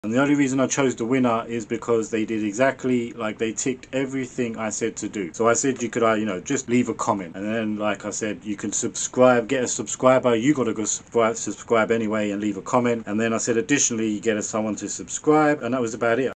And the only reason I chose the winner is because they did exactly like, they ticked everything I said to do. So I said you could, you know, just leave a comment, and then like I said, you can subscribe, get a subscriber. You got to go subscribe anyway and leave a comment. And then I said additionally, you get someone to subscribe, and that was about it.